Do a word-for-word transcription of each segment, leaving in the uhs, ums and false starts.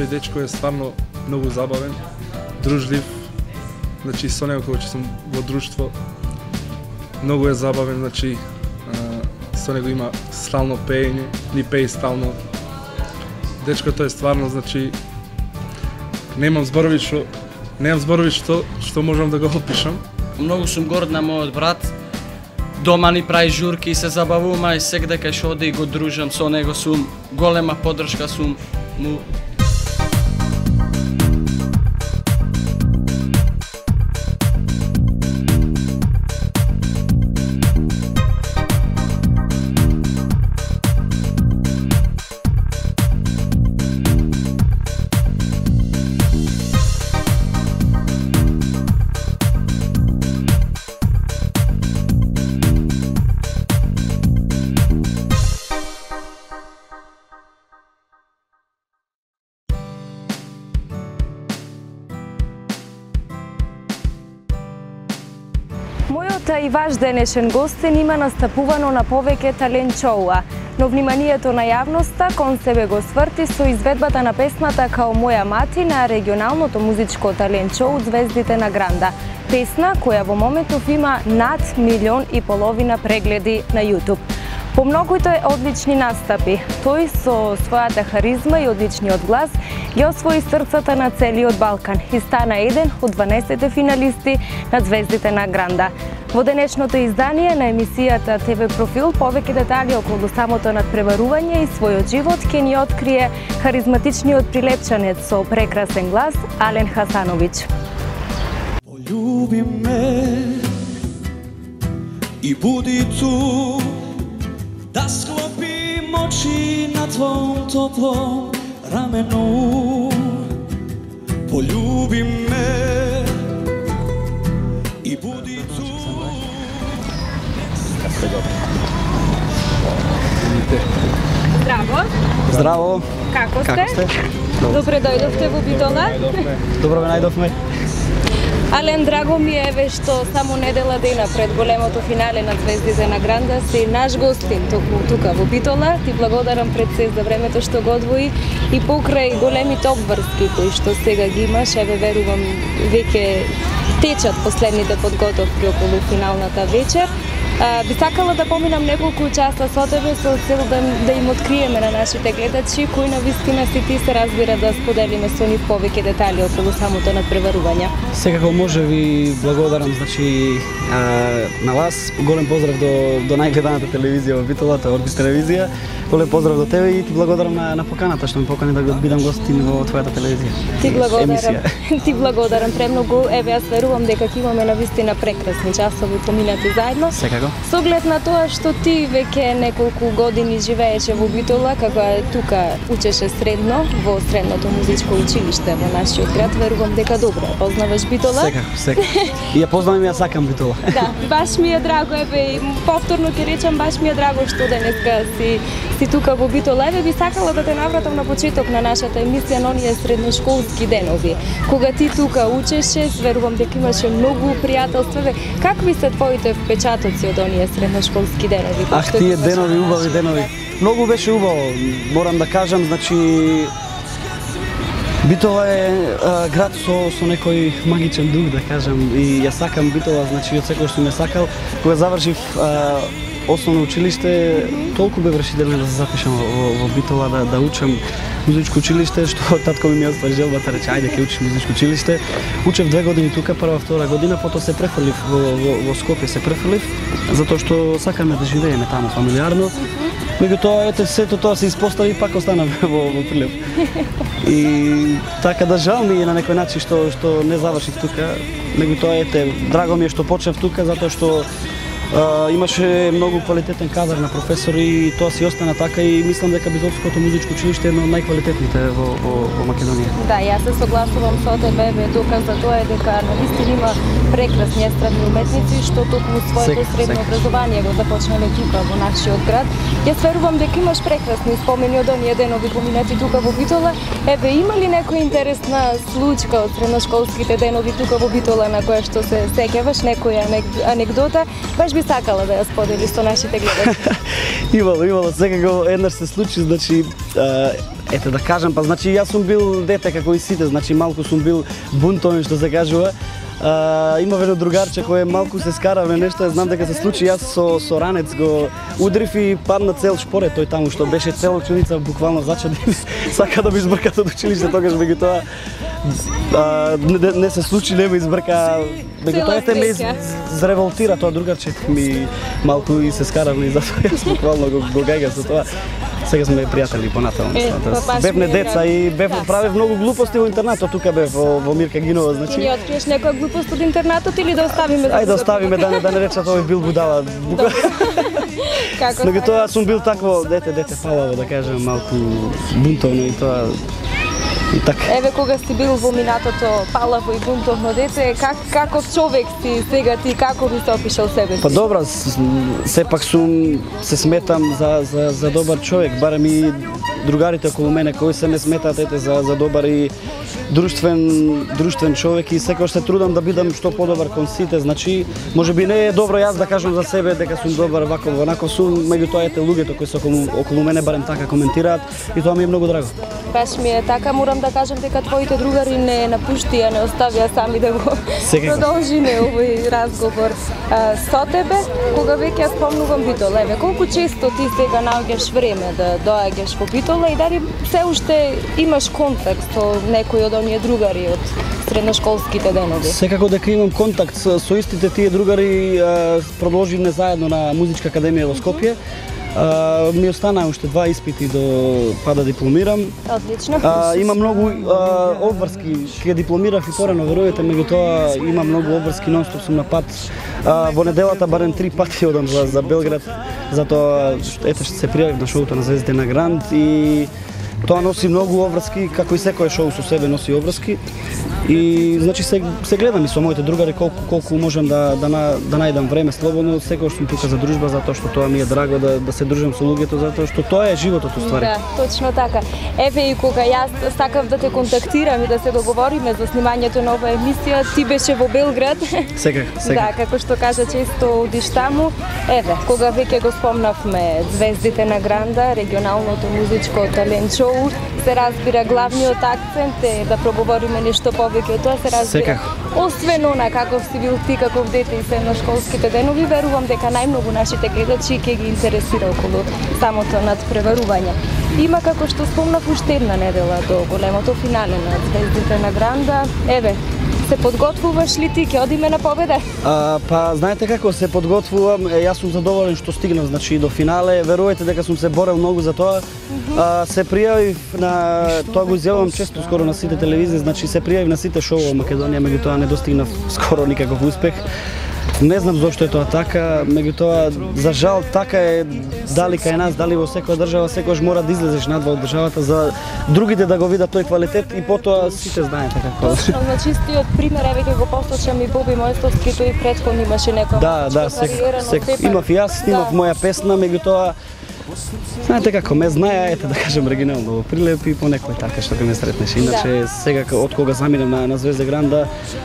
тој дечко е стварно многу забавен, дружлив. Значи со него кога сум во друштво многу е забавен, значи со него има стално пеење, ни пее стално. Дечкото е стварно, значи немам зборови што немам зборови што што можам да го опишам. Многу сум горд на мојот брат. Дома ни прави журки и се забавуваме и секаде кај што оди и го дружам со него, сум голема поддршка сум му. Мојот и ваш денешен гостин има настапувано на повеќе талент шоуа, но вниманието на јавноста кон себе го сврти со изведбата на песната Као моја мати на регионалното музичко талент шоу Звездите на Гранда. Песна која во моментов има над милион и половина прегледи на YouTube. По многуите одлични настапи, тој со својата харизма и одличниот глас ја освои срцата на целиот Балкан и стана еден од дванаесетте финалисти на Звездите на Гранда. Во денешното издание на емисијата Те Ве Профил повеќе детали околу самото надпреварување и својот живот ќе ни открие харизматичниот прилепчанец со прекрасен глас Ален Хасановиќ. Полюби ме и буди ту, да склопим очи на твојом топлом рамену. Полюби ме и буди ту. Здраво! Здраво! Како сте? Како сте? Добре дојдовте во Битола. Добро ве најдовме. Ален, драго ми е еве што само недела дена пред големото финале на Звездите на Гранда си наш гостин токму тука во Битола. Ти благодарам пред се за времето што го одвои и покрај големите обврски кои што сега ги имаш, еве верувам веќе течат последните подготовки околу финалната вечер. А, би сакала да поминам неколку часа со тебе со цел да, да им откриеме на нашите гледачи кои на вистина си ти се разбира да споделиме со нив повеќе детали околу самото надпреварување. Секако може ви благодарам, значи а, на вас. Голем поздрав до до најгледаната телевизија во Битола, Орбис телевизија. Голем поздрав до тебе и ти благодарам на, на поканата што ме покани да бидам гостин во твојата телевизија. Ти благодарам. Ти благодарам премногу. Еве јас верувам дека ќе имаме на вистина прекрасни часови поминати заедно. Секако. Со оглед на тоа што ти веќе неколку години живееше во Битола, кога тука учеше средно во средното музичко училиште во нашиот град, верувам дека добро познаваш Битола. Секако, секако. И ја познавам и ја сакам Битола. Да, баш ми е драго, еве, повторно ќе речам, баш ми е драго што денеска си си тука во Битола. Еве би сакала да те навратам на почеток на нашата емисија на оние средношколски денови. Кога ти тука учеше, верувам дека имаше многу пријателства. Какви се твоите впечатоци од оние средношколски денови? Ах, тие денови, убави денови. Многу беше убаво, морам да кажам, значи Битола е а, град со со некој магичен дух, да кажам, и ја сакам Битола, значи од секој што ме сакал. Кога завршив а, основно училиште, толку бе вршително да се запишам во, во Битола, да, да учам музичко училиште, што татко ми ми оствари желбата, рече ајде ќе учиш музичко училиште. Учев две години тука, прва, втора година, потоа се префрлив во, во, во Скопје, се префрлив, затоа што сакаме да живееме таму фамилиарно. Меѓутоа, ете, сето тоа се испостави и пак останам во, во Прилеп. И така да жал ми е на некој начин што што не завршив тука. Меѓутоа, ете, драго ми е што почнав тука затоа што Uh, имаше многу квалитетен кадар на професори и тоа си остана така и мислам дека Битолското музичко училиште е едно од најквалитетните во, во, во Македонија. Да, јас се согласувам со тебе, бе, доказ за тоа е дека навистина има прекрасни естрадни уметници што токму своето сек, средно сек. образование го започнале тука во нашиот град. Јас верувам дека имаш прекрасни спомени од оние денови поминати тука во Битола. Еве, има ли некоја интересна случка од средношколските денови тука во Битола на која што се сеќаваш, некоја анекдота? Баш би сакала да ја сподели со нашите гледачи. Имало, имало, секако еднаш се случи, значи ете да кажам, па значи јас сум бил дете како и сите, значи малку сум бил бунтовен што се кажува. А, има едно другарче кој малку се скаравме нешто, знам дека се случи, јас со со ранец го удрив и падна цел шпоред тој таму што беше цела ученица буквално зачади. Сака да ми избрка од училиште, тогаш меѓутоа а, не, не се случи, не ме избрка. Меѓутоа ете ме зреволтира тоа другарче ми малку и се скаравме и затоа јас буквално го, го гајга со тоа. Сега сме пријатели понатаму. Бевме деца и бев правев многу глупости во интернатот, тука бев во, во Мирка Гинова, значи. Ни откриеш некоја глупост од интернатот или да оставиме? Ајде да оставиме, да не да не речат овој бил будала. Како? Меѓутоа сум бил такво дете, дете палаво да кажам, малку бунтовно и тоа. И така. Еве кога си бил во минатото палаво и бунтовно дете, как како човек си сега ти, како би се опишал себе си? Па добра, сепак сум се сметам за за за добар човек, барем и другарите околу мене кои се ме сметаат ете за за добар и друштвен друштвен човек и секогаш се трудам да бидам што подобар кон сите, значи можеби не е добро јас да кажам за себе дека сум добар вако ванако сум, меѓутоа ете луѓето кои се околу, околу мене барем така коментираат и тоа ми е многу драго. Баш ми е така, морам да кажам дека твоите другари не напуштија, не оставија сами да го Секако. продолжиме овој разговор. А, со тебе, кога веќе ја спомнувам Битола, еве колку често ти сега наоѓаш време да доаѓаш во Битола и дали се уште имаш контакт со некој од оние другари од средношколските денови? Секако дека имам контакт со, со истите тие другари, а, продолживме заедно на Музичка академија во Скопје. А, ми останаа уште два испити до па да дипломирам. Одлично. А, има многу а, обврски, ќе дипломирав и порано, верувате, меѓутоа има многу обврски, нонстоп сум на пат. А, во неделата барем три пати одам за, за Белград, затоа ете што се пријавив на шоуто на Звездите на Гранд и тоа носи многу обврски, како и секое шоу со себе носи обврски. И значи се, се гледам и со моите другари колку колку можам да да на, да најдам време слободно, секогаш сум тука за дружба затоа што тоа ми е драго да да се дружам со луѓето затоа што тоа е животот уствари. Да, точно така. Еве и кога јас сакав да те контактирам и да се договориме за снимањето на оваа емисија, ти беше во Белград. Секак, секак. Да, како што кажа често одиш таму. Еве, кога веќе го спомнавме Звездите на Гранда, регионалното музичко талент шоу, се разбира главниот акцент е да проговориме нешто повеќе од тоа, се разбира. Секак. Освен она каков си бил ти каков дете и средношколските денови, верувам дека најмногу нашите гледачи ќе ги интересира околу самото надпреварување. Има, како што спомнав, уште една недела до големото финале на Звездите на Гранда. Еве, се подготвуваш ли ти, ќе одиме на победа? А, па знаете како се подготвувам, е, јас сум задоволен што стигнав значи до финале. Верувате дека сум се борел многу за тоа. А, се пријавив на тоа го изјавувам често скоро на сите телевизии, значи се пријавив на сите шоу во Македонија, меѓутоа не достигнав скоро никаков успех. Не знам зошто е тоа така, меѓутоа за жал така е, дали кај нас, дали во секоја држава, секогаш мора да излезеш надвор од државата за другите да го видат тој квалитет и потоа сите знаете како. Точно, на чистиот пример, еве ќе го посочам и Боби Мојстовски, тој претходно имаше некоја Да, да, сек, сек, имав и јас, снимав Да. моја песна, меѓутоа знаете како ме знаеа, ете да кажем регионално во Прилеп и по некој така што ќе ме сретнеш. Иначе сега од кога заминав на, на Звезда Гранда,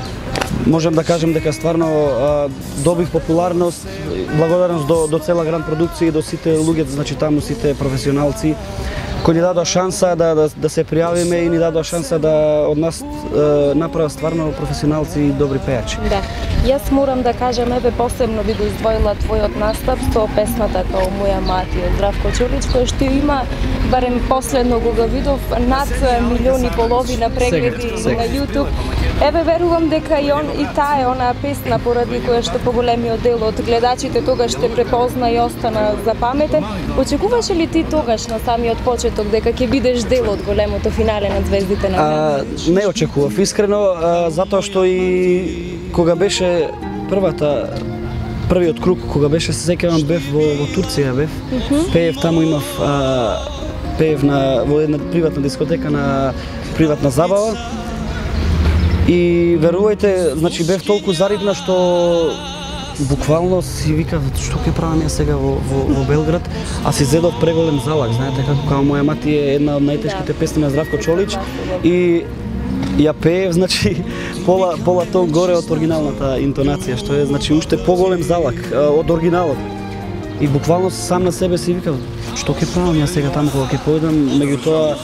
можам да кажам дека стварно а, добив популарност, благодарност до, до цела Гранд продукција и до сите луѓе, значи таму сите професионалци кои ни дадоа шанса да, да, да се пријавиме и ни дадоа шанса да од нас е, направат стварно професионалци и добри пејачи. Да. Јас морам да кажам, еве посебно би го издвоила твојот настап со песната Као моја мати од Здравко Чолич, која што има, барем последно го го видов, над милиони и половина прегледи Сега, сега. на YouTube. Еве верувам дека и он и таа е онаа песна поради која што поголемиот дел од гледачите тогаш ще препозна и остана запаметен. Очекуваше ли ти тогаш на самиот почеток дека ќе бидеш дел од големото финале на Звездите на Гранд? А, не очекував искрено, а, затоа што и кога беше првата првиот круг, кога беше се сеќавам бев во, во Турција бев, пеев таму имав а, пеев на во една приватна дискотека на приватна забава. И верувајте, значи бев толку зарибна што буквално си викав што ќе правам ја сега во, во, во Белград, а си зедов преголем залак, знаете како Као моја мати е една од најтешките песни на Здравко Чолич и ја пеев, значи пола пола тон горе од оригиналната интонација, што е значи уште поголем залак а, од оригиналот. И буквално сам на себе си викав што ќе правам ја сега таму кога ќе појдам, меѓутоа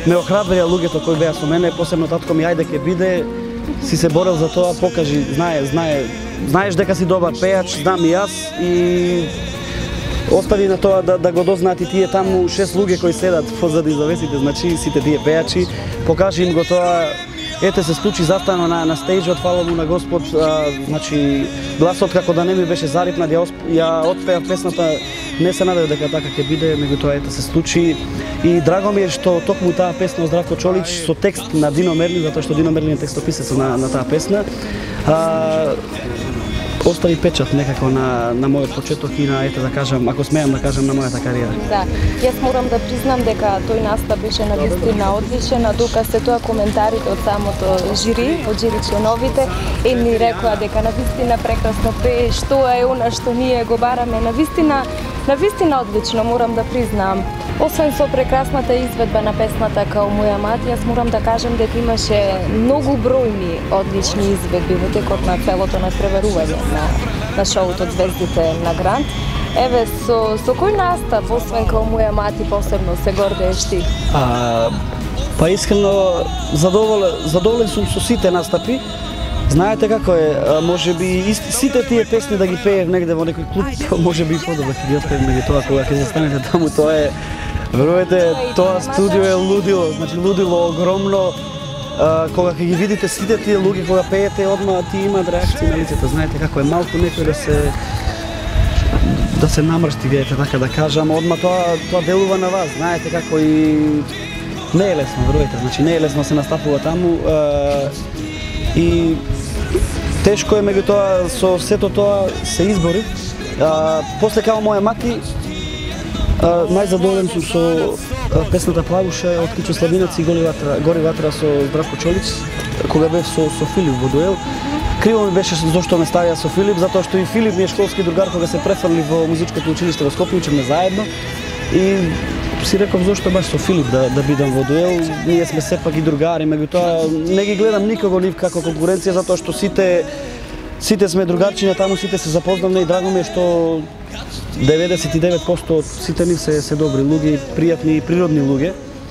ме охрабрија луѓето кои беа со мене, посебно татко ми, ајде ке биде, си се борел за тоа, покажи, знае, знае, знаеш дека си добар пејач, знам и јас и остави на тоа да, да го дознаат и тие таму шест луѓе кои седат позади завесите, значи сите тие пејачи, покажи им го тоа. Ете се случи, застана на, на стејџот, фала му на Господ, а, значи гласот како да не ми беше зарипнат, ја, ја отпеав песната, не се надев дека така ќе биде, меѓутоа ете се случи и драго ми е што токму таа песна од Здравко Чолич со текст на Дино Мерлин, затоа што Дино Мерлин е текстописец на, на таа песна, а, остави печат некако на, на мојот почеток и на, ете да кажам, ако смеам да кажам, на мојата кариера. Да, јас морам да признам дека тој настап беше навистина одличен, а тука се тоа коментарите од самото жири, од жири членовите, едни рекоа дека навистина прекрасно пее, што е она што ние го бараме, навистина, навистина одлично, морам да признам. Освен со прекрасната изведба на песната Као моја мати, јас морам да кажам дека имаше многу бројни одлични изведби во текот на целото натпреварување на, на шоуто Звездите на Грант. Еве, со, со кој настап, освен Као моја мати, посебно се гордееш ти? А, па искрено задоволен, задоволен сум со сите настапи. Знаете како е, може би сите тие песни да ги пеев негде во некој клуб, може би подобро ќе ги отпеем меѓутоа кога ќе застанете таму, тоа е, верувате, тоа студио е лудило, значи лудило огромно. А, кога ќе ги видите сите тие луѓе кога пеете, одма ти имаат реакции на лицето, знаете како е, малку некој да се да се намршти, видите, така да кажам, одма тоа тоа делува на вас, знаете како и не е лесно, верувате, значи не е лесно се настапува таму. А, и тешко е, меѓутоа со сето тоа се избори. А, после Као моја мати, а, најзадоволен сум со а, песната Плавуша од Кичо Славинец и Гори ватра, Гори ватра со Здравко Чолич, кога бев со, со Филип во дуел. Криво ми беше зошто ме ставија со Филип, затоа што и Филип ми е школски другар кога се префрли во музичкото училиште во Скопје, учевме заедно. И си реков зошто баш со Филип да, да бидам во дуел, ние сме сепак и другари, меѓутоа не ги гледам никого нив како конкуренција, затоа што сите сите сме другарчиња таму, сите се запознавме и драго ми е што деветдесет и девет проценти од сите нив се, се добри луѓе, пријатни и природни луѓе.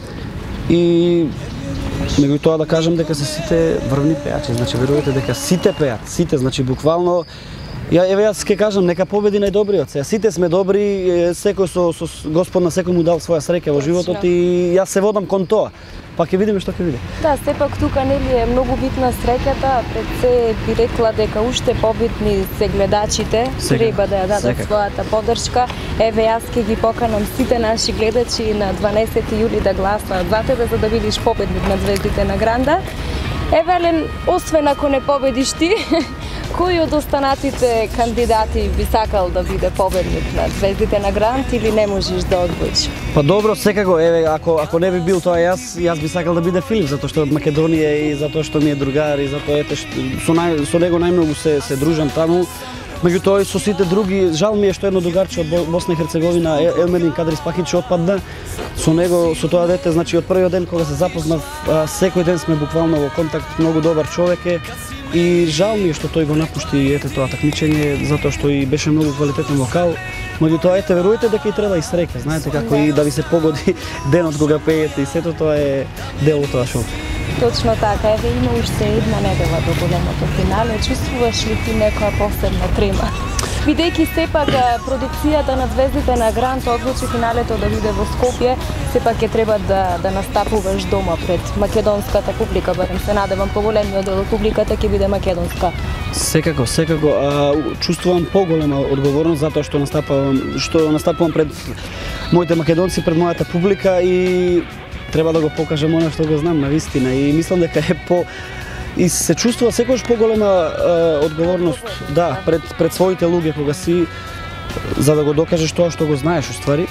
И меѓутоа да кажам дека се сите врвни пејачи, значи верувате дека сите пеат, сите, значи буквално. Ја, еве јас ќе кажам, нека победи најдобриот. Сега сите сме добри, секој со, со Господ на секој му дал своја среќа во животот и јас се водам кон тоа. Па ќе видиме што ќе биде. Да, сепак тука нели е многу битна среќата, пред се би рекла дека уште побитни се гледачите, треба да ја дадат својата поддршка. Еве јас ќе ги поканам сите наши гледачи на дванаесети јули да гласаат за тебе за да видиш победник на Звездите на Гранда. Евелин, освен ако не победиш ти, кој од останатите кандидати би сакал да биде победник на Звездите на Грант или не можеш да одвоиш? Па добро, секако, еве, ако ако не би бил тоа јас, јас би сакал да биде Филип, затоа што од Македонија и затоа што ми е другар и затоа ете со нај, со него најмногу се се дружам таму. Меѓутоа и со сите други, жал ми е што едно другарче од Босна и Херцеговина, Елмедин Кадрис Пахич отпадна. Со него, со тоа дете, значи од првиот ден кога се запознав, секој ден сме буквално во контакт, многу добар човек е. И жал ми е што тој го напушти ете тоа такмичење, затоа што и беше многу квалитетен вокал. Меѓутоа ете верувате дека и треба и среќа, знаете како и да ви се погоди денот кога пеете и сето тоа е дел од тоа шоу. Точно така, еве има уште една недела до големото финале, чувствуваш ли ти некоја посебна трема? Бидејќи сепак продукцијата на Звездите на Грант одлучи финалето да биде во Скопје, сепак ќе треба да, да настапуваш дома пред македонската публика, барем се надевам поголемиот дел од публиката ќе биде македонска. Секако, секако, а, чувствувам поголема одговорност затоа што настапувам, што настапувам пред моите македонци, пред мојата публика и треба да го покажам она што го знам навистина и мислам дека е по и се чувствува секогаш поголема е, одговорност, да, пред пред своите луѓе кога си за да го докажеш тоа што го знаеш уствари.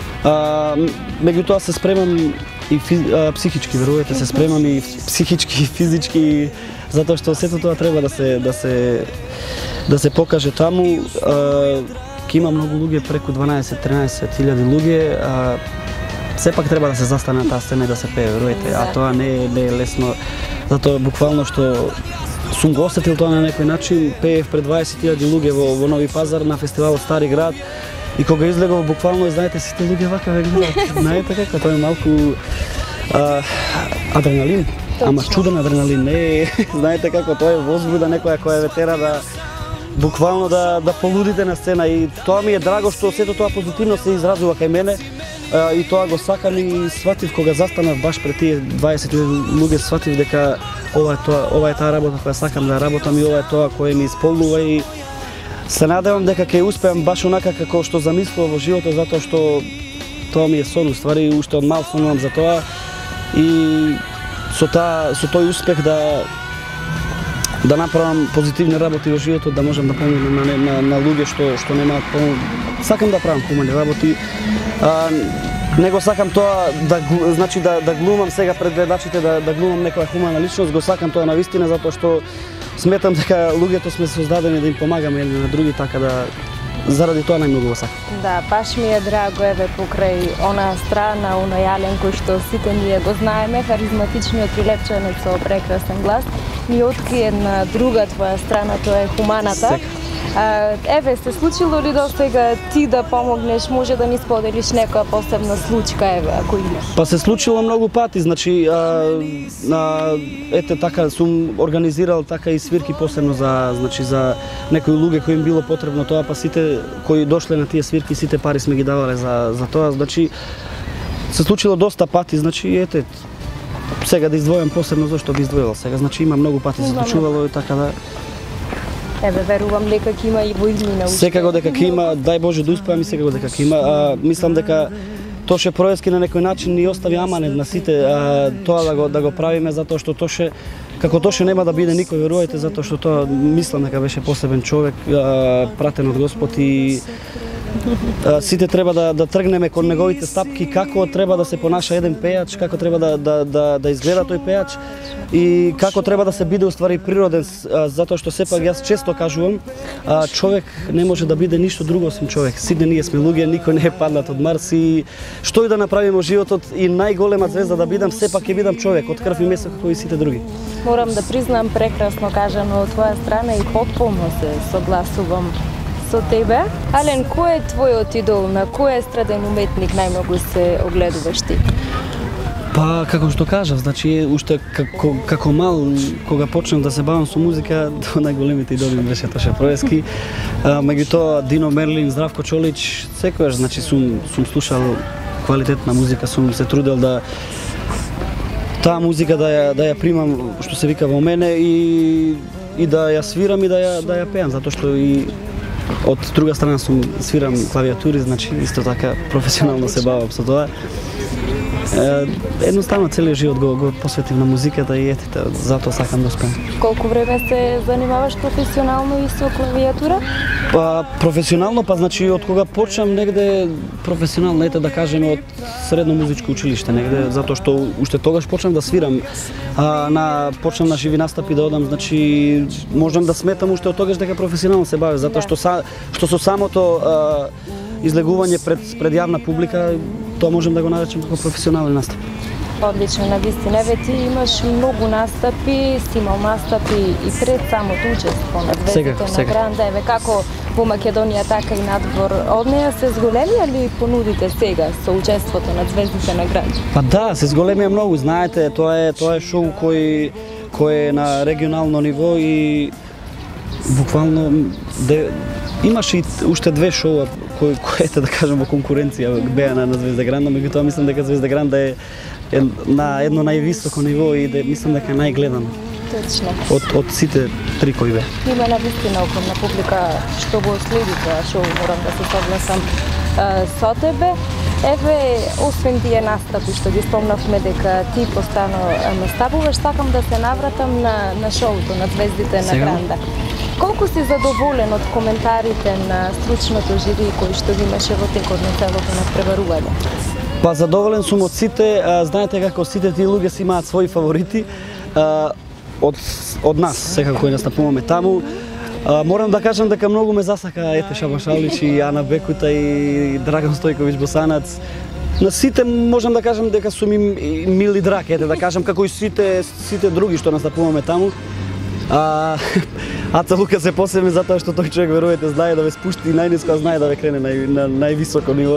А, меѓутоа се спремам и физ, а, психички, верувате, се спремам и психички и физички затоа што сето тоа треба да се да се да се покаже таму. А, ке има многу луѓе, преку дванаесет до тринаесет илјади луѓе, а, сепак треба да се застане на таа сцена и да се пее, верувате, а тоа не е, не е лесно. Затоа буквално што сум го осетил тоа на некој начин, пеев пред дваесет илјади луѓе во, во Нови Пазар на фестивалот Стари град и кога излегов буквално, знаете, сите луѓе вака ве гледат. Знаете како, тоа е малку А, адреналин, ама чуден адреналин, не знаете како тоа е возбуда некоја која ве тера да буквално да да полудите на сцена и тоа ми е драго што сето тоа позитивно се изразува кај мене а, и тоа го сакам и сватив кога застанав баш пред тие дваесет луѓе, сватив дека ова е тоа, ова е таа работа која сакам да работам и ова е тоа кое ми исполнува и се надевам дека ќе успеам баш онака како што замислував во животот, затоа што тоа ми е сон, уствари уште од мал сонувам за тоа и со таа со тој успех да да направам позитивни работи во животот, да можам да помогнам на, на, на луѓе што што немаат помош. Сакам да правам хумани работи. А, не го сакам тоа да значи да да глумам сега пред гледачите, да да глумам некоја хумана личност, го сакам тоа навистина затоа што сметам дека луѓето сме создадени да им помагаме едни на други, така да заради тоа најмногу го сакам. Да, баш ми е драго еве покрај онаа страна, оној Ален кој што сите ние го знаеме, харизматичниот прилепчанец со прекрасен глас, ни откри една друга твоја страна, тоа е хуманата. Сек. А, еве, се случило ли до сега ти да помогнеш, може да ни споделиш некоја посебна случка, еве, ако има? Па се случило многу пати, значи а, а, ете така сум организирал така и свирки посебно за значи за некои луѓе кои им било потребно тоа, па сите кои дошле на тие свирки сите пари сме ги давале за за тоа, значи се случило доста пати, значи ете сега да издвојам посебно зашто би издвоил сега, значи има многу пати се случувало и така да Еве, верувам дека ќе има и во иднина. Секако дека ќе има, дај Боже да успеам и секако дека ќе има. А, мислам дека Тоше Проевски на некој начин ни остави аманет на сите а, тоа да го да го правиме затоа што Тоше како Тоше нема да биде никој, верувајте, затоа што тоа мислам дека беше посебен човек, а, пратен од Господ и а, сите треба да да тргнеме кон неговите стапки, како треба да се понаша еден пејач, како треба да да да, да изгледа тој пејач и како треба да се биде уствари природен, затоа што сепак јас често кажувам, а, човек не може да биде ништо друго освен човек. Сите ние сме луѓе, никој не е паднат од Марс и што и да направиме во животот и најголема звезда да бидам, сепак ќе бидам човек од крв и месо како и сите други. Морам да признам, прекрасно кажано од твоја страна и потполно се согласувам со тебе. Ален, кој е твојот идол, на кој естраден уметник најмногу се огледуваш ти? Па, како што кажав, значи, уште како, како мал, кога почнав да се бавам со музика, до најголемите идоли беше Тоше Проевски. Меѓутоа, Дино Мерлин, Здравко Чолич, секојаш, значи, сум, сум слушал квалитетна музика, сум се трудел да таа музика да ја, да ја примам, што се вика во мене, и, и да ја свирам и да ја, да ја пеам, затоа што и од друга страна сум свирам клавиатури, значи, исто така професионално се бавам со тоа. Едноставно целиот живот го, го посветив на музиката и етите, затоа сакам да успеам. Колку време се занимаваш професионално и со клавиатура? Па професионално, па значи од кога почнам негде професионално, ете да кажеме од средно музичко училиште негде, затоа што уште тогаш почнам да свирам, а, на почнам на живи настапи да одам, значи можам да сметам уште од тогаш дека професионално се бавам, затоа што са, што со самото а, излегување пред пред јавна публика, тоа можем да го наречем како професионален настап. Одлично, навистина. Еве ти имаш многу настапи, си имал настапи и пред самото учество на звездите на Гранда. Еве како во Македонија, така и надвор од неја се зголемија ли понудите сега со учеството на звездите на Гранда? Па да, се зголемија многу, знаете, тоа е тоа е шоу кој кој е на регионално ниво и буквално де, имаше и уште две шоуа кои коите да кажам во конкуренција беа на, на Звезда Гранда, меѓутоа мислам дека Звезда Гранда е, е на едно највисоко ниво и да мислам дека е најгледано. Точно. Од од сите три кои беа. Има навистина огромна публика што го следи тоа шоу, морам да се согласам со тебе. Еве, освен тие настапи што ги спомнавме дека ти постано настапуваш, сакам да се навратам на на шоуто на Звездите на Гранда. Колку си задоволен од коментарите на стручното жири кои што ги имаше во текот на целото надпреварување? Па задоволен сум од сите, а, знаете како сите тие луѓе си имаат своји фаворити. А, од од нас секако кои настапуваме таму. А, морам да кажам дека многу ме засака ете Шабашалич и Ана Бекута и Драган Стојковиќ Босанац. На сите можам да кажам дека сум им мили драг, ете да кажам како и сите сите други што настапуваме таму. А, Аца Лука се посебен затоа што тој човек, верувате, знае да ве спушти најниско, а знае да ве крене на, на највисоко ниво.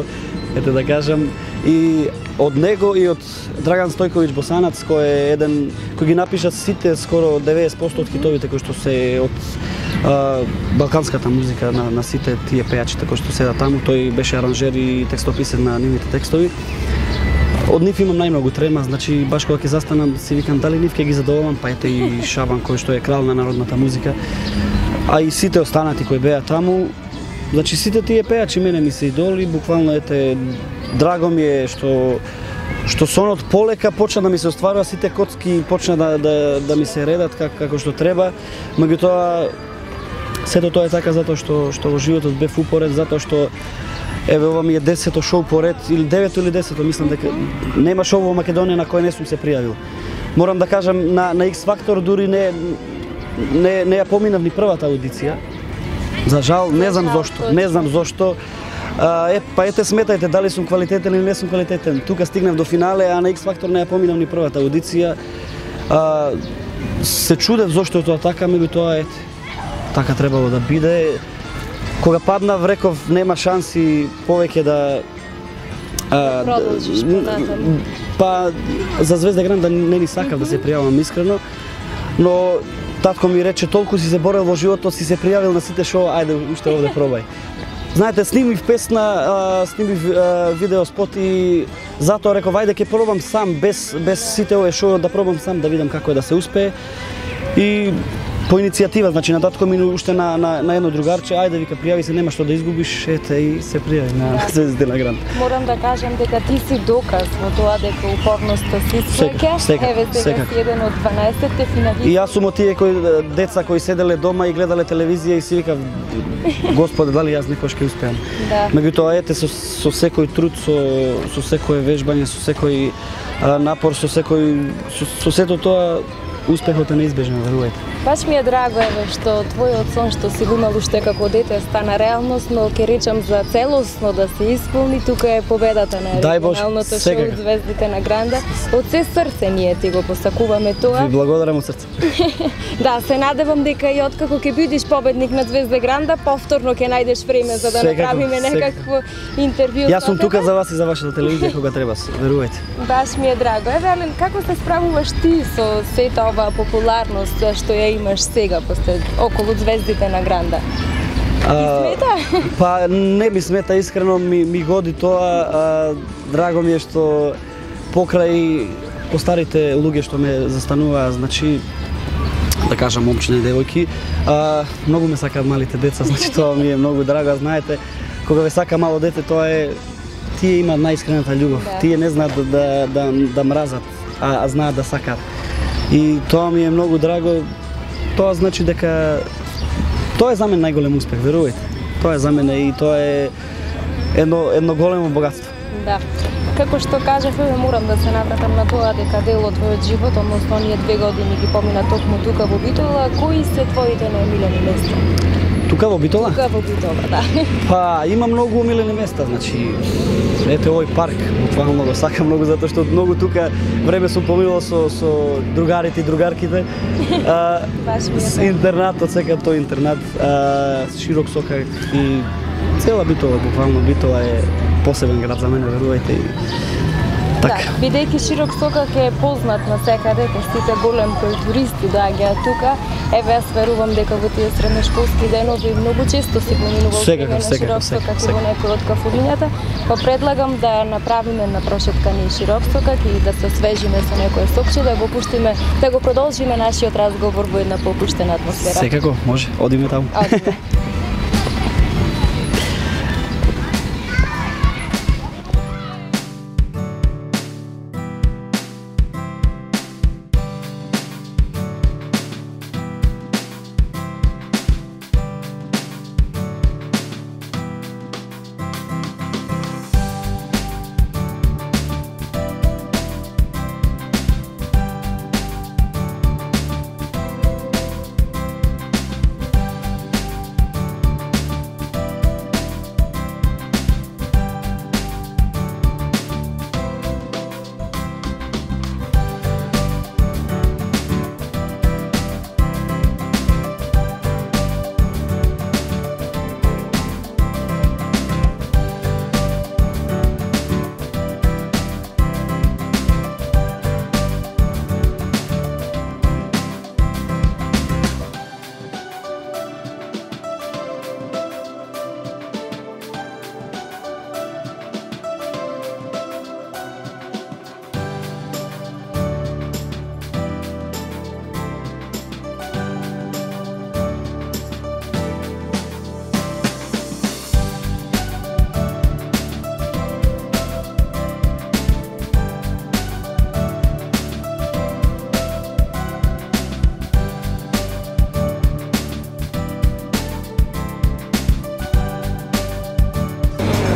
ете да кажам, и од него и од Драган Стојковиќ Босанац, кој е еден кој ги напиша сите скоро деветдесет проценти од хитовите кои што се од а, балканската музика на, на сите тие пејачите кои што седат таму, тој беше аранжер и текстописец на нивните текстови. Од нив имам најмногу трема, значи баш кога ќе застанам си викам дали нив ќе ги задоволам, па ете и Шабан кој што е крал на народната музика, а и сите останати кои беа таму. Значи сите тие пејачи мене ми се идоли, буквално ете драго ми е што што сонот полека почна да ми се остварува, сите коцки почна да да да ми се редат как, како што треба. Меѓутоа сето тоа е така затоа што што во животот бев упоред, затоа што еве ова ми е десето шоу поред или девето или десето, мислам дека нема шоу во Македонија на кој не сум се пријавил. Морам да кажам на на X Factor дури не не не ја поминав ни првата аудиција. За жал, не знам зошто, не знам зошто. А, е, па ете сметајте дали сум квалитетен или не сум квалитетен. Тука стигнав до финале, а на X Factor не ја поминав ни првата аудиција. А, се чудев зошто е тоа така, меѓутоа ете, така требало да биде. Кога паднав, реков нема шанси повеќе да а, продолжиш понатаму. Па за Звезда Гранд да не ни сакав да се пријавам искрено, но татко ми рече толку си се борел во животот, си се пријавил на сите шоу, ајде уште овде пробај. Знаете, снимив песна, а, снимив а, видео спот и затоа реков ајде ќе пробам сам без без сите овие шоу да пробам сам да видам како е да се успее. И по иницијатива, значи на татко ми уште на, на, на едно другарче, ајде вика пријави се, нема што да изгубиш, ете и се пријави на Звездите на Гранд. Морам да кажам дека ти си доказ во тоа дека упорноста си Секако, свеќа. секако, Еве сега секако. си еден од дванаесетте финалисти. И јас сум од тие кои деца кои седеле дома и гледале телевизија и си викав Господе, дали јас некош ќе успеам. Да. Меѓутоа ете со, со секој труд, со со секое вежбање, со секој а, напор, со секој со, со сето тоа успехот е неизбежен, верувајте. Баш ми е драго еве што твојот сон што си го имал уште како дете стана реалност, но ќе речам за целосно да се исполни, тука е победата на Дај Боже, регионалното шоу секако. Звездите на Гранда. Од се срце ние ти го посакуваме тоа. Ви благодарам од срце. Да, се надевам дека и откако ќе бидеш победник на Звезда Гранда, повторно ќе најдеш време за да Секако, направиме некакво интервју. Јас сум со тука тебе. за вас и за вашата телевизија кога треба, верувајте. Баш ми е драго. Еве, Ален, како се справуваш ти со сета оваа популарност што ја имаш сега после околу Звездите на Гранда? А, смета? Па не ми смета, искрено ми, ми годи тоа. А, драго ми е што покрај постарите луѓе што ме застануваа, значи да кажам момчиња и девојки, а, многу ме сакаат малите деца, значи тоа ми е многу драго. Знаете, кога ве сака мало дете, тоа е тие имаат најискрената љубов. Да. Тие не знаат да да да, да мразат, а, а знаат да сакаат. И тоа ми е многу драго. Тоа значи дека тоа е за мене најголем успех, верувајте. Тоа е за мене и тоа е едно едно големо богатство. Да. Како што кажав, еве морам да се навратам на тоа дека дел од твојот живот, односно оние две години ги помина токму тука во Битола, кои се твоите најмилени места? Тука во Битола? Тука во Битола, да. Па има многу омилени места, значи ете овој парк, буквално го сакам многу затоа што многу тука време сум поминувал со со другарите и другарките. А, Баш ми е с тоа. интернатот, сега тој интернат, а, широк сокак и цела Битола, буквално Битола е посебен град за мене, верувајте. И така. Да, бидејќи широк сокак е познат на секаде, сите голем кои туристи доаѓаат тука, еве јас верувам дека во тие средношколски денови многу често си поминувал Секако, криме на секако, широк секако, сокак и во секако. некој од кафулињата, па предлагам да направиме на прошетка ни широк сокак и да се освежиме со некое сокче, да го пуштиме, да го продолжиме нашиот разговор во една попуштена атмосфера. Секако, може, одиме таму. Одиме.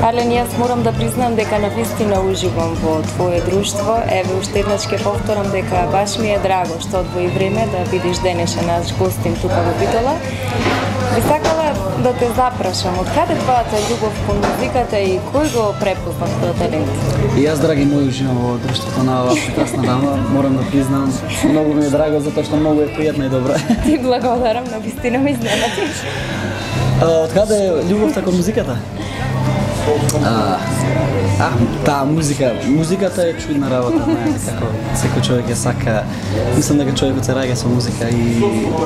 Ален, јас морам да признам дека навистина уживам во твое друштво. Еве, уште еднаш ќе повторам дека баш ми е драго што одвои време да бидеш денешен наш гостин тука во Битола. Би сакала да те запрашам, од каде твојата љубов кон музиката и кој го препозна тој талент? И јас, драги мои, уживам во друштвото на оваа прекрасна дама, морам да признам, многу ми е драго затоа што многу е пријатна и добра. Ти благодарам, навистина ме изненади. Од каде е љубовта кон музиката? А, а, таа музика, музиката е чудна работа, знаете, како секој човек ја сака. Мислам дека човекот се раѓа со музика и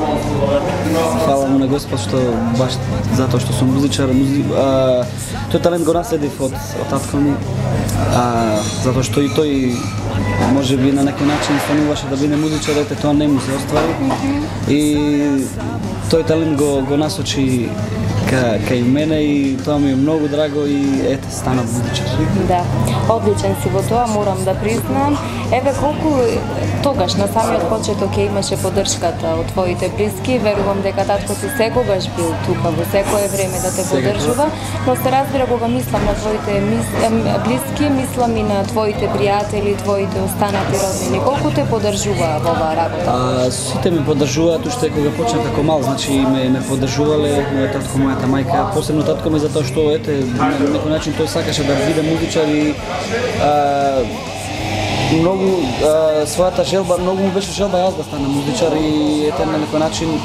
фала му на Господ што баш затоа што сум музичар, музи... а, тој талент го наследив од, од татко ми, а, затоа што и тој може би на некој начин стануваше да биде музичар, ете тоа не му се оствари и тој талент го, го насочи Ка, кај мене и тоа ми е многу драго и ете, стана музичар. Да, одличен си во тоа, морам да признам. Еве колку тогаш на самиот почеток ќе имаше поддршката од твоите блиски, верувам дека татко ти секогаш бил тука во секое време да те поддржува, но се разбира кога мислам на твоите мис... блиски, мислам и на твоите пријатели, твоите останати роднини. Колку те поддржуваа во оваа работа? А, сите ме поддржуваат уште кога почнав како мал, значи ме ме поддржувале мојот татко, мојата мајка, посебно татко ми затоа што ете на некој начин тој сакаше да биде музичар и а, многу а, својата желба, многу му беше желба јас да станам музичар и ете на некој начин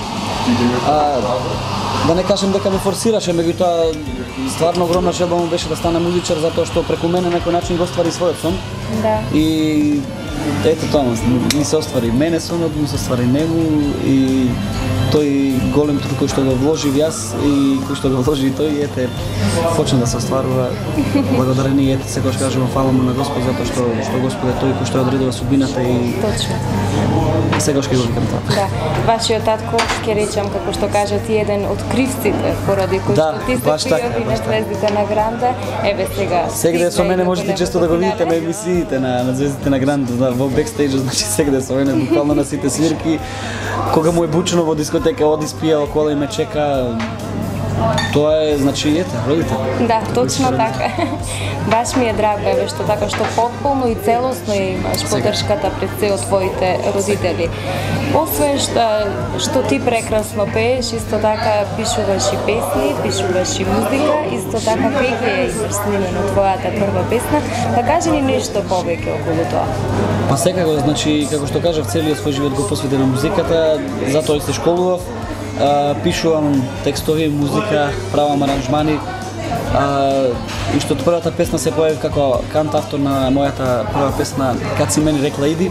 а, да не кажам дека ме форсираше, меѓутоа стварно огромна желба му беше да стане музичар затоа што преку мене на некој начин го оствари својот сон. Да. И ето тоа ми се оствари мене сонот, ми се оствари него и тој голем труд кој што го вложив јас и кој што го вложи и тој, ете, почна да се остварува. Благодарение, ете, секогаш кажувам фала му на Господ затоа што што Господ е тој кој што одредува судбината и Точно. Секогаш ќе го викам тоа. Да, вашиот татко, ќе речам како што кажа ти, еден од кривците поради кој да, што ти се пријави на звездите на Гранда. Еве сега. Сегде со мене можете често да го видите на емисиите на на звездите на Гранда, да, во бекстејџ, значи сегде со мене буквално на сите свирки. Кога му е бучено во дискотека, оди спија околу и ме чека. Тоа е, значи, ете, родител. Да, точно така. Баш ми е драго, еве, што така што потполно и целосно имаш поддршката пред се од твоите родители. Освен што, што ти прекрасно пееш, исто така пишуваш и песни, пишуваш и музика, исто така веќе е измислено твојата прва песна. Да кажи ни нешто повеќе околу тоа. Па секако, значи, како што кажав, целиот свој живот го посветив на музиката, затоа и се школував. Uh, пишувам текстови, музика, правам аранжмани. Uh, и што првата песна се појави како кантавтор на мојата прва песна "Кад си мени рекла иди",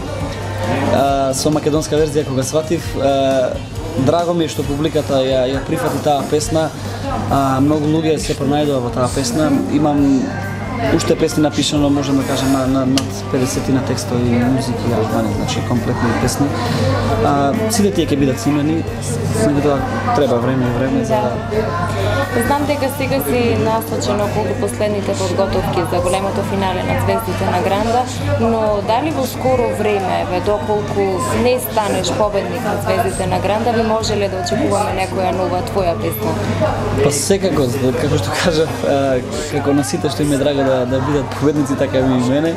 uh, со македонска верзија кога сватив. Uh, драго ми е што публиката ја, ја прифати таа песна. Uh, многу луѓе се пронајдува во таа песна. Имам уште песни напишано, можам да кажам, на, на, над педесет на текстови и музики, аранжмани, значи комплетни песни. А, сите тие ќе бидат симени, меѓутоа треба време и време за да... Знам дека сега си насочен околу последните подготовки за големото финале на звездите на Гранда, но дали во скоро време, еве, доколку не станеш победник на звездите на Гранда, би можеле да очекуваме некоја нова твоја песна? Па секако, како што кажав, како на сите што им е драго да, да бидат победници, така и мене.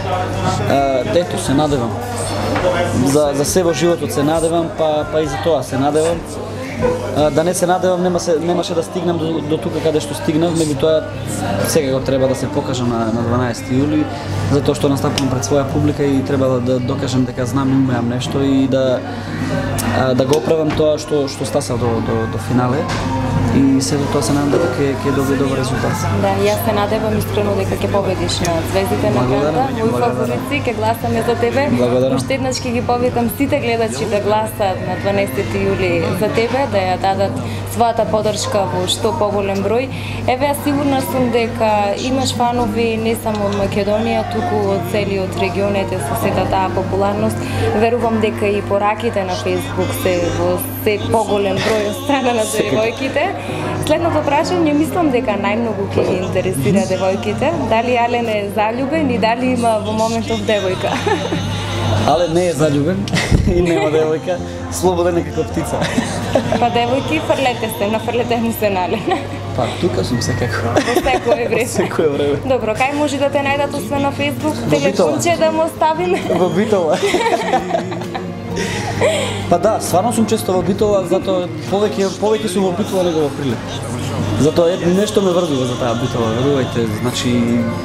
Ето, се надевам. За, за се во животот се надевам, па, па и за тоа се надевам. Да не се надевам, нема се, немаше да стигнам до, до тука каде што стигнав, меѓутоа секако треба да се покажам на, на дванаесети јули, затоа што настапувам пред своја публика и треба да, да докажам дека знам и умеам нешто и да да го оправам тоа што што стасав до до до финале. И се до тоа се надевам дека ќе ќе добие добар резултат. Да, јас се надевам искрено дека ќе победиш на звездите на Гранда. Мои фаворици ќе гласаме за тебе. Благодарам. Уште еднаш ќе ги повикам сите гледачи да гласаат на дванаесети јули за тебе, да ја дадат својата поддршка во што поголем број. Еве, јас сигурна сум дека имаш фанови не само од Македонија, туку од целиот регион, ете со сета таа популарност. Верувам дека и пораките на Facebook се во се поголем број од страна на девојките. Следното прашање, мислам дека најмногу ќе ги интересира девојките. Дали Ален е заљубен и дали има во моментов девојка? Ален не е заљубен и нема девојка, слободен е како птица. Па девојки, фрлете се, нафрлете му се на Ален. Па, тука сум секако. Во секое време. Секое време. Добро, кај може да те најдат освен на Facebook? Во Битола. Телефонче да му оставиме? Во Битола. Па да, стварно сум често во Битола, затоа повеќе повеќе сум во Битола него во Прилеп. Затоа е, нешто ме врзува за таа Битола, верувајте, значи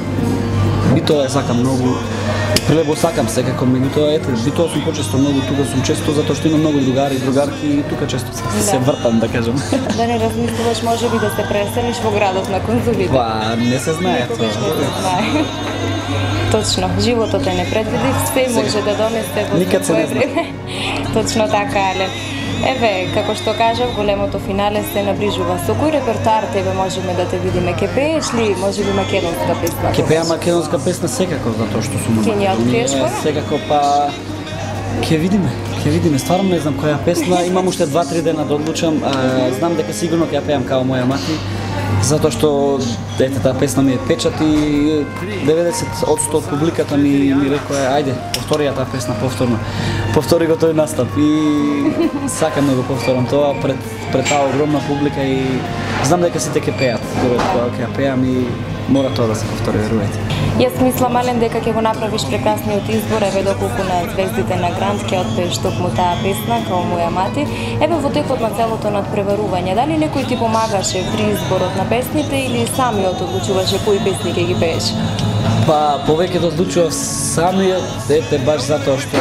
Битола е сакам многу. Прилеп сакам секако, меѓутоа ете, Битола сум почесто многу, тука сум често затоа што има многу другари и другарки и тука често се, Да. се вртам, да кажам. Да не размислуваш може би да се преселиш во градот на конзулите? Па, не се знае тоа. Никогаш не се знае. Точно, животот е непредвидив, све може да донесе во Никад се своје не знае. време. Точно така, але. Еве, како што кажав, големото финале се наближува. Со кој репертоар тебе можеме да те видиме? Ке пееш ли, може би македонска песна? Ќе пеам македонска песна секако, затоа што сум Ќе ни ја откриеш која? Секако, па ќе видиме, ќе видиме. Стварно не знам која песна, имам уште два-три дена да одлучам. А, знам дека сигурно ќе ја пеам као моја мати, затоа што ете таа песна ми е печат и деветдесет одсто од публиката ми ми рекоа ајде, повтори ја таа песна повторно. Повтори го тој настап и сакам да го повторам тоа пред пред таа огромна публика и знам дека сите ќе пеат. Кога ќе ја пеам и мора тоа да се повтори, верувајте. Јас мислам, Ален, дека ќе го направиш прекрасниот избор, еве доколку на звездите на Грант ќе отпееш токму таа песна, као моја мати. Еве во текот на целото надпреварување, дали некој ти помагаше при изборот на песните или самиот одлучуваше кои песни ќе ги пееш? Па, повеќе одлучував самиот, ете, баш затоа што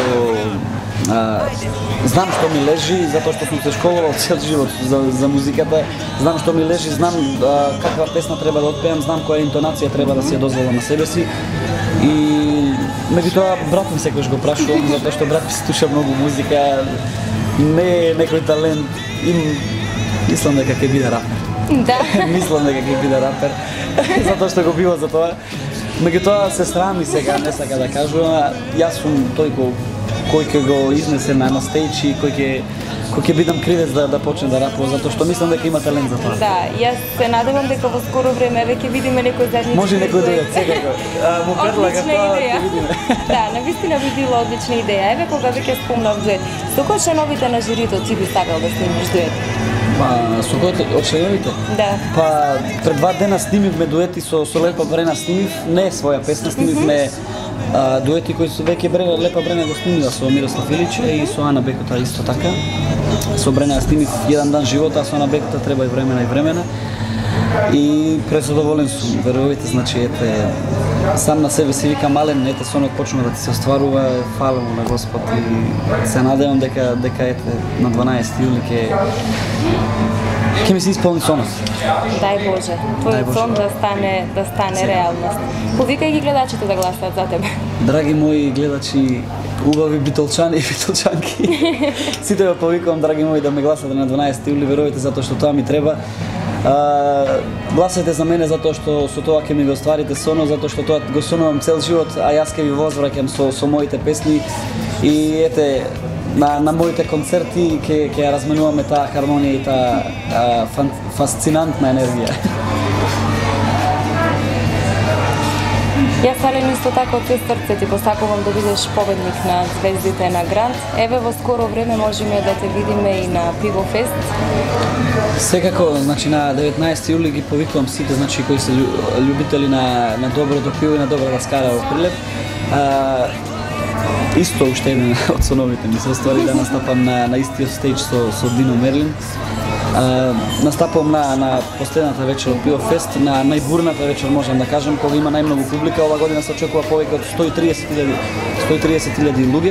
а, знам што ми лежи, затоа што сум се школувал цел живот за, за музиката, знам што ми лежи, знам а, каква песна треба да отпеам, знам која интонација треба да си ја дозволам на себе си и меѓутоа брат ми секогаш го прашувам, затоа што брат ми слуша многу музика, не е некој талент, им мислам дека ќе биде рапер. Да. Мислам дека ќе биде рапер, затоа што го бива за тоа. Меѓутоа се срами сега, не сака да кажува, јас сум тој кој кој ќе го изнесе на на стејдж и кој ќе кој ќе бидам кривец да да почне да рапува, затоа што мислам дека има талент за тоа. Да, јас се надевам дека во скоро време веќе ќе видиме некој заеднички. Може некој дует, секако. А, му предлагам Одлична тоа, идеја. ќе видиме. Да, навистина би била одлична идеја. Еве кога веќе спомнав дует. Со кој членовите на жирито ти би сакал да снимиш дует? Па, со кој од членовите? Да. Па, пред два дена снимивме дуети со со Лепа Брена, снимив не своја песна, снимивме а, дуети кои со веќе Брена, Лепа Брена го снимила со Мирослав Илич и со Ана Бекота исто така. Со Брена снимив еден дан живота, а со Ана Бекота треба и времена и времена. И презадоволен сум, верувате, значи ете сам на себе си викам мален, ете сонот почнува да ти се остварува, фала му на Господ и се надевам дека дека ете на дванаесети јули ќе ќе ми се исполни сонот. Дај Боже, Дај твојот Боже. сон да стане да стане реалност. Повикај ги гледачите да гласаат за тебе. Драги мои гледачи, убави битолчани и битолчанки, сите ве повикувам, драги мои, да ме гласате на дванаесети јули, верувате, затоа што тоа ми треба. А, гласате за мене затоа што со тоа ќе ми го остварите сонот, затоа што тоа го сонувам цел живот, а јас ќе ви возвраќам со со моите песни и ете на на моите концерти ќе ќе ја разменуваме таа хармонија и таа а, фан, фасцинантна енергија. Јас, Ален, исто така од се срце ти посакувам да бидеш победник на звездите на Грант. Еве во скоро време можеме да те видиме и на Пиво Фест. Секако, значи на деветнаесети јули ги повикувам сите, значи кои се љу- љубители на на доброто пиво и на добра раскара во Прилеп. А, исто уште еден од соновите ми се оствари да настапам на на истиот стејдж со со Дино Мерлин. А, настапувам на на последната вечер од Пиво Фест, на најбурната вечер можам да кажам, кога има најмногу публика. Ова година се очекува повеќе од сто и триесет илјади сто и триесет илјади луѓе.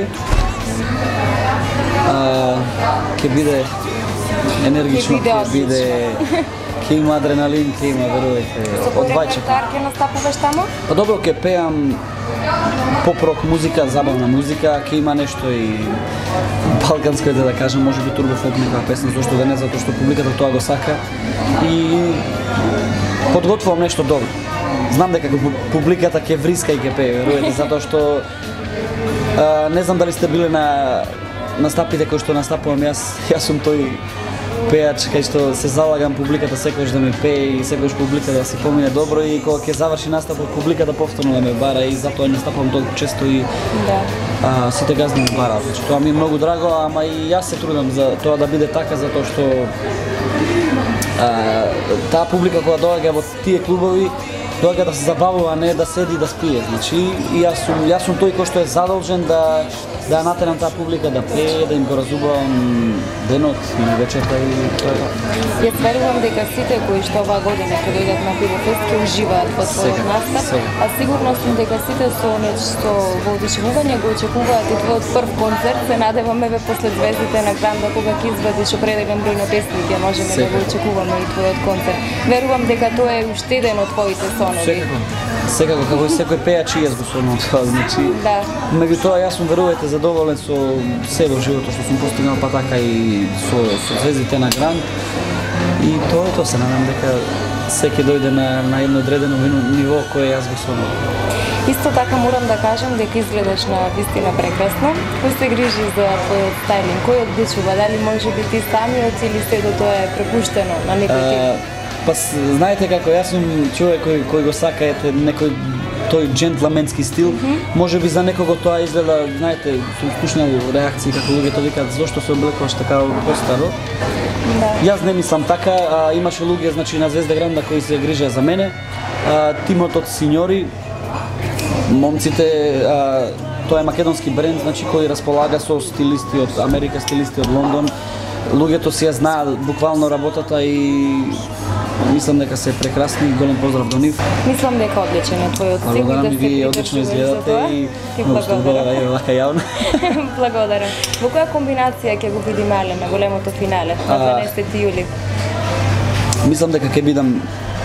А, ќе биде енергично, Ќе биде ќе биде ќе има адреналин, ќе има, верувајте, Со кој од вајче. репертоар ќе настапуваш таму? Па добро, ќе пеам поп-рок музика, забавна музика, ќе има нешто и балканско, да кажам, може би турбофолк некоја песна, зошто да не, затоа што публиката тоа го сака и подготвувам нешто добро. Знам дека пу- публиката ќе вриска и ќе пее, верувате, затоа што а, не знам дали сте биле на настапите кои што настапувам јас, јас сум тој пеач кај што се залагам публиката секогаш да ме пее и секогаш публика да си помине добро и кога ќе заврши настапот публиката повторно да ме бара и затоа настапувам толку често и Да. а, сите газди ме бараат. Значи тоа ми е многу драго, ама и јас се трудам за тоа да биде така затоа што а, таа публика која доаѓа во тие клубови, доаѓа да се забавува, а не да седи и да спие. Значи, и јас сум, јас сум тој кој што е задолжен да да ја натерам таа публика да пее, да им го разубавам денот или вечерта и тоа е. Јас верувам дека сите кои што оваа година ќе дојдат на Пивофест ќе уживаат во твојот настап, а сигурно сум дека сите со нешто во одушевување го очекуваат и твојот прв концерт. Се надевам еве после Звездите на Гранда кога ќе извадиш определен број на песни, ќе можеме да го очекуваме и твојот концерт. Верувам дека тоа е уште еден од твоите сонови. Секако. Секако, како и секој пејач и јас го сонувам тоа, значи. Да. Меѓутоа јас сум, верувате, задоволен со се во животот што сум постигнал, па така и со, со Звездите на Гранд. И тоа е тоа, се надам дека секој дојде на, на едно одредено ниво кое јас го сонувам. Исто така морам да кажам дека изгледаш на вистина прекрасно. Кој се грижи за твојот стайлинг? Кој одлучува? Дали може би ти самиот или сето тоа е препуштено на некој тип? Па знаете како, јас сум човек кој, кој го сака ете некој тој джентлменски стил. Mm -hmm. Може би за некого тоа изгледа, знаете, сум слушнал реакции како луѓето викаат зошто се облекуваш така постаро. Да. Јас не мислам така, а, имаше луѓе значи на Звезда Гранда кои се грижеа за мене. А, тимот од Синьори, момците, а, тоа е македонски бренд, значи кој располага со стилисти од Америка, стилисти од Лондон. Луѓето си ја знаат буквално работата и мислам дека се прекрасни. Голем поздрав до нив. Мислам дека одличен е твојот стил и да се вие одлично изгледате и многу што благодарам и вака јавно. Благодарам. Во која комбинација ќе го видиме Але на големото финале на дванаесети јули? Мислам дека ќе бидам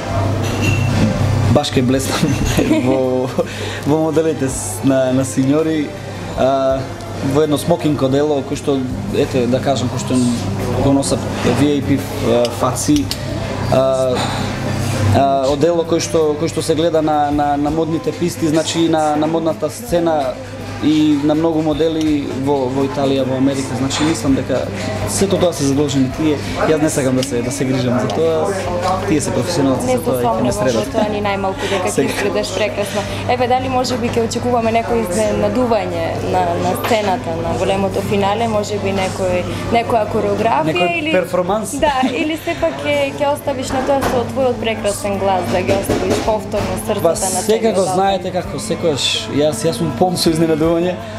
баш ке блеснам во во моделите на на Синьори. А, во едно смокинг одело кој што ете да кажам кој што го носат ви ей пи фаци. Uh, uh, одело кој што кој што се гледа на на на модните писти, значи на на модната сцена и на многу модели во во Италија, во Америка, значи мислам дека сето тоа се задолжени тие. Јас не сакам да се да се грижам за тоа. Тие се професионалци за тоа и ме средат. Тоа ни најмалку дека ќе изгледаш прекрасно. Еве дали можеби ќе очекуваме некој изненадување на на сцената на големото финале, можеби некој некоја кореографија некој или перформанс? Да, или сепак ќе ќе оставиш на тоа со твојот прекрасен глас да ги оставиш повторно срцата на целиот. Секако знаете како секогаш јас јас сум пон со изненадување.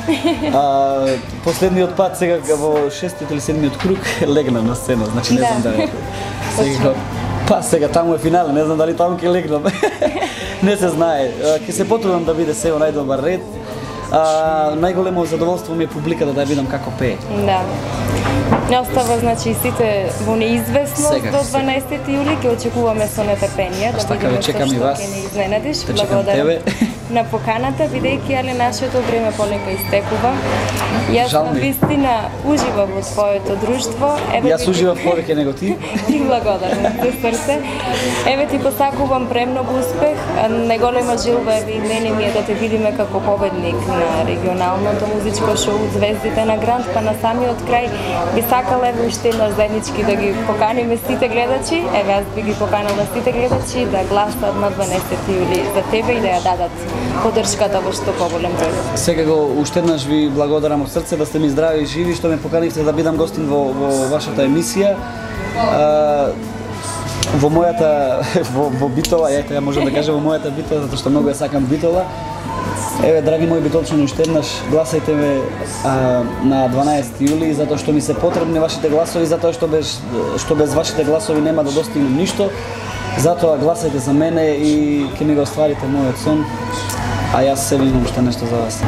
А, последниот пат сега во шестиот или седмиот круг легнам на сцена, значи не знам да е. Сега, па сега таму е финале, не знам дали таму ќе легнам. Не се знае. Ќе се потрудам да биде се во најдобар ред. А, најголемо задоволство ми е публиката да ја видам како пее. Да. Не остава значи сите во неизвестност Сега, до дванаесети јули, ќе очекуваме со нетрпение да така, видиме чекам што и вас. ќе ни изненадиш. Те чекам Благодарам тебе. на поканата, бидејќи але нашето време полека истекува. Јас на вистина уживам во твоето друштво. Еве Јас уживам повеќе него ти. Ти благодарам од срце. Еве ти посакувам премногу успех. Најголема желба еве и мене ми е да те видиме како победник на регионалното музичко шоу Звездите на Гранд, па на самиот крај би сакала еве уште еднаш заеднички да ги поканиме сите гледачи. Еве аз би ги поканала сите гледачи да гласат на дванаесети јули за тебе и да ја дадат поддршката во што поголем број. Секако уште еднаш ви благодарам од срце да сте ми здрави и живи, што ме поканивте да бидам гостин во, во вашата емисија. А, во мојата во, во Битола, ја ја можам да кажам во мојата Битола, затоа што многу ја сакам Битола. Еве, драги мои битолчани, уште еднаш гласајте ме а, на дванаесети јули, затоа што ми се потребни вашите гласови, затоа што без што без вашите гласови нема да достигнем ништо. Затоа гласајте за мене и ќе ми го остварите мојот сон. А јас се имам уште нешто за вас.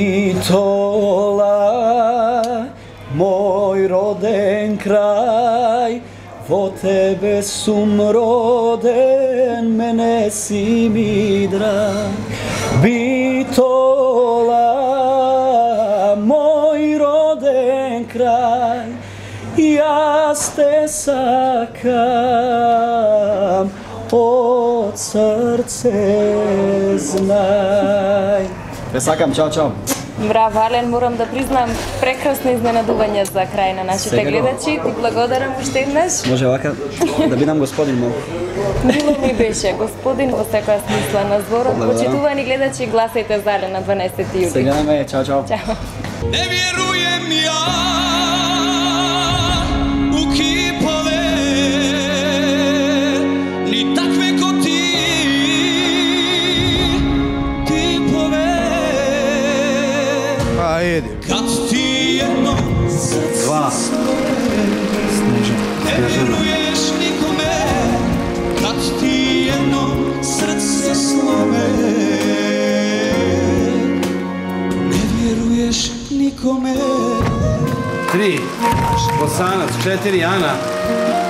Битола, мој роден крај, во тебе сум роден, мене си ми драг. Битола, мој роден крај, јас те сакам, од срце знај. Те сакам, чао, чао. Браво, Ален, морам да признам прекрасно изненадување за крај на нашите Сега гледачи. Ти благодарам уште еднаш. Може вака да бидам господин малку. Мило ми беше, господин во секоја смисла на зборот. Почитувани гледачи, гласајте за Ален на дванаесети јули. Сега на ме, чао, чао. Чао. Не вjerujem ja u kipove Bosanac, četiri Ana.